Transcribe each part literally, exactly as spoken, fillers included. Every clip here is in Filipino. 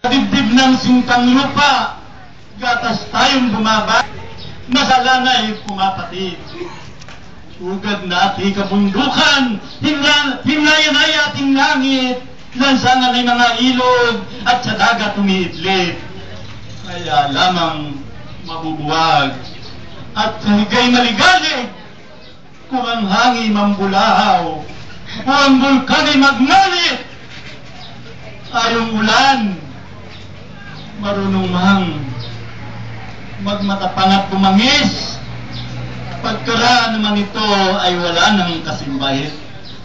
Dibdib ng sintang lupa, gatas tayong bumaba, nasalanay pumapatid. Ugad na ating kabundukan, himlayan ay ating langit, lansangan ay mga ilog, at sa dagat umiidlip. Kaya lamang mabubuwag, at higay maligalig, kung ang hangin mambulahaw, o ang bulkan ay magnalit, ayong ulan, marunong mang magmatapang at bumangis, pagkaraan naman ito ay wala ng kasimbahit.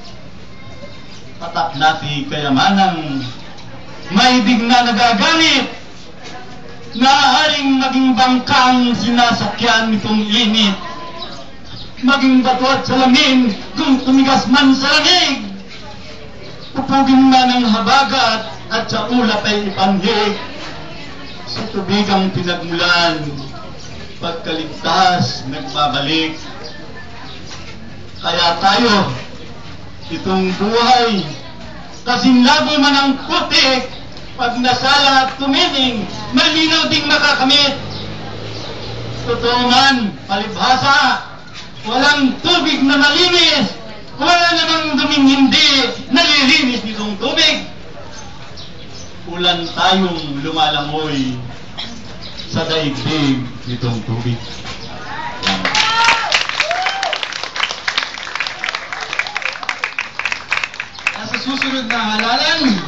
Patak natin kayamanang maibig na nagagamit, naaaring maging bangkang sinasakyan nitong init, maging bato at salamin kung tumigas man sa lamig, pupugin man ang habagat at sa ulap ay ipanhig. Sa tubig ang pinagmulan, pagkaligtas nagbabalik. Kaya tayo, itong buhay, kasing labo man ang putik, pag nasala at tumining, malinaw ding makakamit. Totoo man, palibhasa, walang tubig na malinis, wala namang duming hindi nalilinis nitong tubig. Ulan tayong lumalangoy sa daigdig nitong tubig. Sa susunod na halalan,